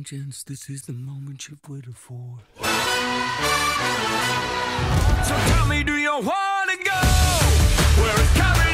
gents, this is the moment you've waited for. So tell me, do you wanna go where it's coming?